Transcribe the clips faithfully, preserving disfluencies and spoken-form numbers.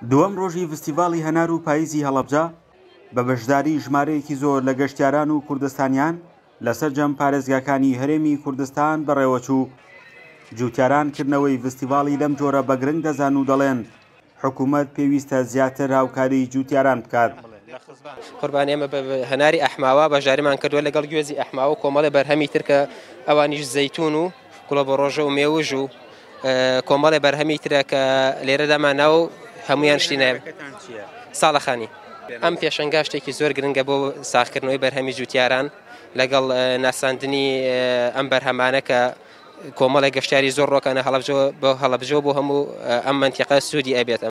دووەم ڕۆژی فێستیڤاڵی هەنار و پاییزی هەڵەبجە بە بەشداری ژمارەیەکی زۆر لە گەشتیاران و کوردستانیان لەسەر جەم پارێزگاکانی هەرێمی کوردستان بەڕێوەچوو. جوتیاران کردنەوەی فێستیڤاڵی لەم جۆرە بە گرنگ دەزان و دەڵێن حکوومەت پێویستە زیاتر هاوکاری جوتیاران بکات. قوربان ئێمە هەناری ئەحماوە بەژاریمان کردووە لەگەڵ گوێزی ئەحماوە کۆمەڵی بەرهەمی تر کە ئەوانیش زەیتون و گوڵە بە ڕۆژە و مێوژ و کۆمەڵی بەرهەمی ترە کە لێرە دەمانەوە و هەمویان شتی نایە. ساڵەخانی ئەم پێشەنگا شتێکی زۆر گرنگە بۆ ساختکردنەوەی بەرهەمی جوتیاران لەگەڵ ناساندنی ئەم بەرهەمانە کە کۆمەڵی گەشتیاری زۆر ڕۆکانە هەڵەبجە بۆ هەڵەبجە بۆ هەموو ئەم منتیقە سوودی ئەبێتە.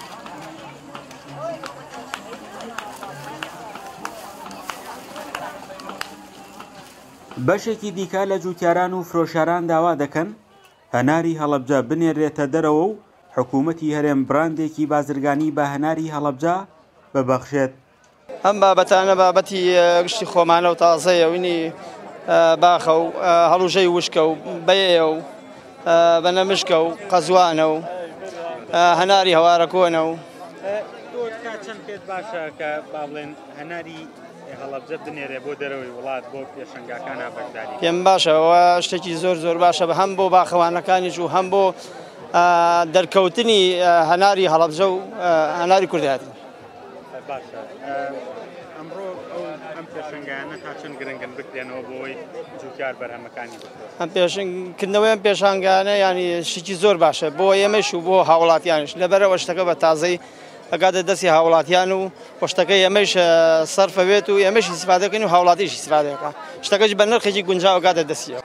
بەشێکی دیکە لە جوتیاران و فرۆشاران داوا دەکەن هەناری هەڵەبجە بنێرێتە دەرەوە و حکوومەتی هەرێم براندێکی بازرگانی بە هەناری هەڵەبجە ببەخشێت. ئەم بابەتانە بابەتی گشتی خۆمانە و تازەیە وینی باخە و هەڵوژەی وشکە و بەیە و بەنەمشکە و قەزوانە و هەناری هەوارە کۆنە و چەند پێت باشە کە با بڵێن هەناری هەڵەبجە بنێرێ بۆ دەرەوەی وڵات بۆ پێشەنگاکان بەشداری؟ پێم باشە ئەوە شتێکی زۆر زۆر باشە بە هەم بۆ باخەوانەکانیش و هەم بۆ دەرکەوتنی هەناری هەڵەبجە و هەناری کوردایەتی. باشە ئەمڕۆ ئەو ئەم پێشەنگانە تا چەند گرنگن بکرێنەوە بۆی جوتیار بەرهەمەکانی بکرێت؟ ئەم پێشنگکردنەوەی ئەم پێشانگانە ینی شتی زۆر باشە بۆ ئێمەش و بۆ هاوڵاتیانش لەبەرەوە شتەکە بە تازەی ئەگاتە دەستی هاوڵاتیان و پشتەکەی ئەمەش سەرفەوێت و ئێمەش ئیسفادەکەین و هاوڵاتیش ئیسفادەکە شتەکەش بە نرخێکی گونجاو ئەگاتە دەستیەوە.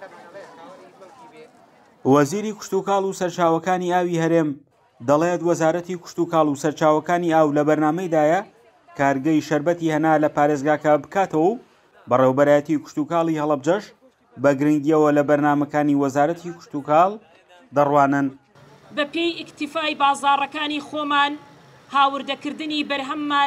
وەزیری کشتوکاڵ و سەرچاوەکانی ئاوی هەرێم دەڵێت وەزارەتی کشتوکاڵ و سەرچاوەکانی ئاو لە بەرنامەیدایە کارگەی شەربەتی هەنا لە پارێزگاکە بکاتەوە و بەڕێوەبەرایەتی کشتوکاڵی هەڵەبجەش بە گرنگیەوە لە بەرنامەکانی وەزارەتی کشتوکاڵ دەڕوانن. بە پێی ئیکتیفای بازاڕەکانی خۆمان هاوردەکردنی بەرهەممان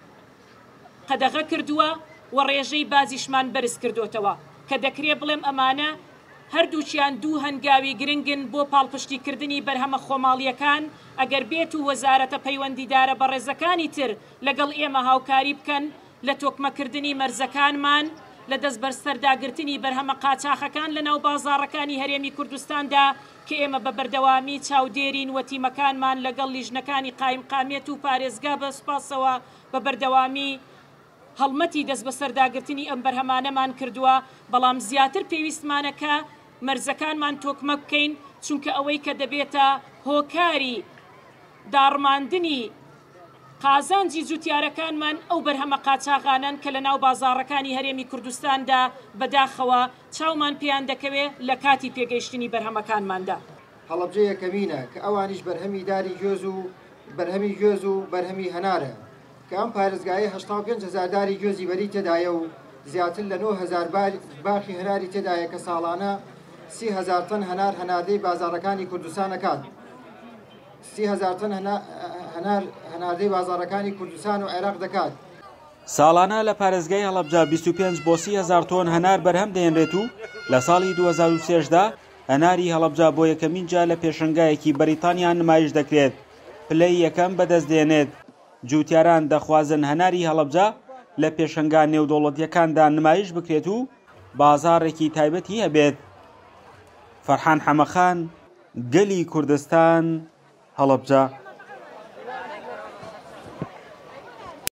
قەدەغە کردووە و ڕێژەی بازیشمان بەرز کردوتەوە کە دەکرێت بڵێم ئەمانە هەردووچیان دوو هەنگاوی گرنگن بۆ پاڵپشتیکردنی بەرهەمە خۆماڵیەکان ئەگەر بێت و وەزارەتە پەیوەندیدارە بە ڕێزەکانی تر لەگەڵ ئێمە هاوکاری بکەن لە تۆکمەکردنی مەرزەکانمان لە دەست بەرسەرداگرتنی بەرهەمە قاچاخەکان لە ناو بازاڕەکانی هەرێمی کوردستاندا کە ئێمە بە بەردەوامی چاودێرین وەتیمەکانمان لەگەڵ لیژنەکانی قایم قامێت و پارێزگا بە سوپاسەوە بە بەردەوامی هەڵمەتی دەست بەسەرداگرتنی ئەم بەرهەمانەمان کردووە بەڵام زیاتر پێویستمانەکە مەرزەکانمان تۆکمە بکەین چونکە ئەوەی کە دەبێتە هۆکاری داڕماندنی قازانجی جوتیارەکانمان ئەو بەرهەمە قاچاغانن کە لە ناو بازاڕەکانی هەرێمی کوردستاندا بەداخەوە چاومان پێیان دەکەوێت لە کاتی پێگەیشتنی بەرهەمەکانماندا. هەڵەبجە یەکەمینە کە ئەوانیش بەرهەمی داری گوێز و بەرهەمی گوێز و بەرهەمی هەنارە کە ئەم پارێزگایە هەشتا و پێنج هەزار داری گوێزی بەری تێدایە و زیاتر لە نۆ هەزار باخی هەناری تێدایە کە ساڵانە سی هەزار تەن هەنار هەناردەی بازاڕەکانی کوردستان دەکات. سی هەزار تەن هەنار هەناردەی بازاڕەکانی کوردستان و عێراق دەکات. ساڵانە لە پارێزگای هەڵەبجە بیست و پێنج بۆ سی هەزار تۆن هەنار بەرهەم دێنرێت و لە ساڵی دوو هەزار و سێدا هەناری هەڵەبجە بۆ یەکەمین جا لە پێشەنگایەکی بەریتانیا نمایش دەکرێت پلەی یەکەم بەدەستدێنێت. جوتیاران دەخوازن هەناری هەڵەبجە لە پێشەنگا نێودەوڵەتیەکاندا نمایش بکرێت و بازاڕێکی تایبەتی هەبێت. فەرحان حەمەخان، گەلی کوردستان، هەڵەبجە.